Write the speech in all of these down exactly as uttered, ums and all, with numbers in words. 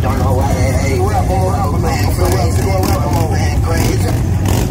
Don't know why they hate. Rap on, rap on, man, crazy. Rap on, man, crazy.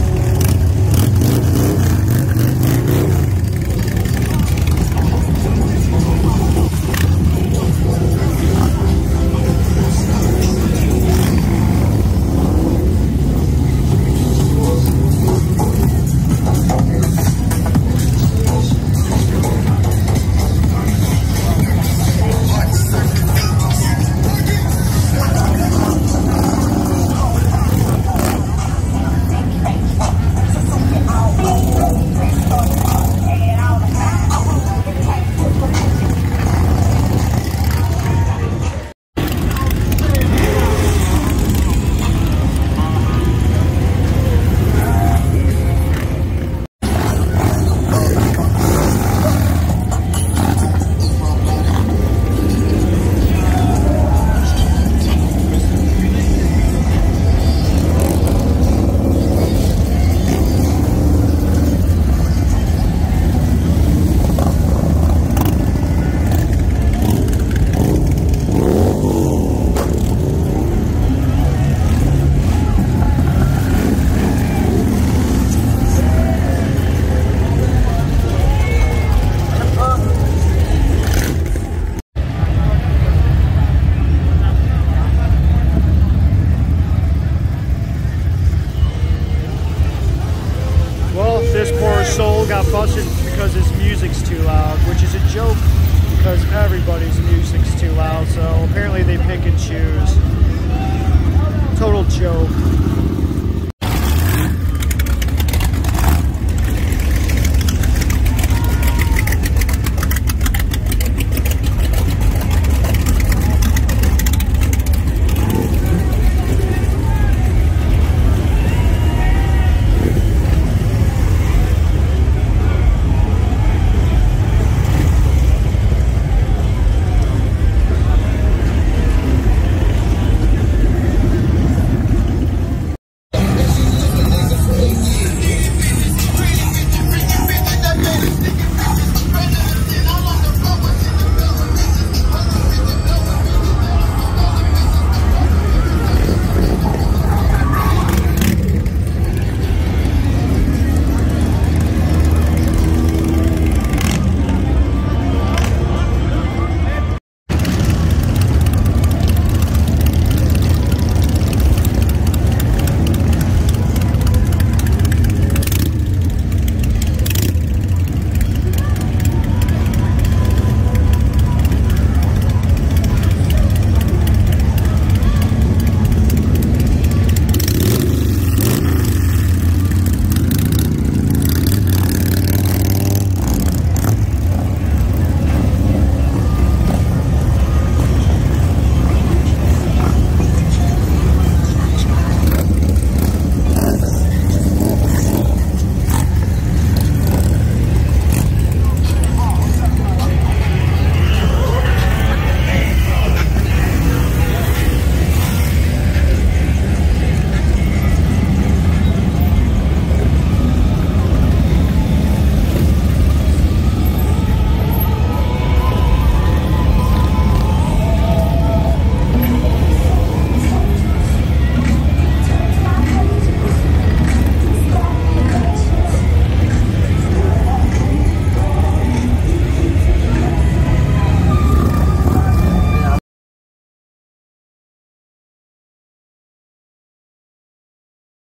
This poor soul got busted because his music's too loud, which is a joke because everybody's music's too loud, so apparently they pick and choose. Total joke.